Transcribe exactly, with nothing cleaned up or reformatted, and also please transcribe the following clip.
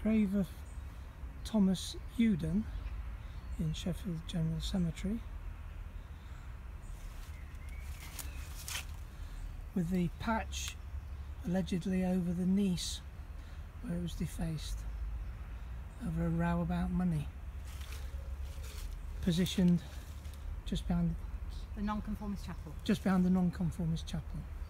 grave of Thomas Youdan in Sheffield General Cemetery, with the patch allegedly over the niece where it was defaced over a row about money. Positioned just behind the non-conformist chapel. Just behind the non-conformist chapel.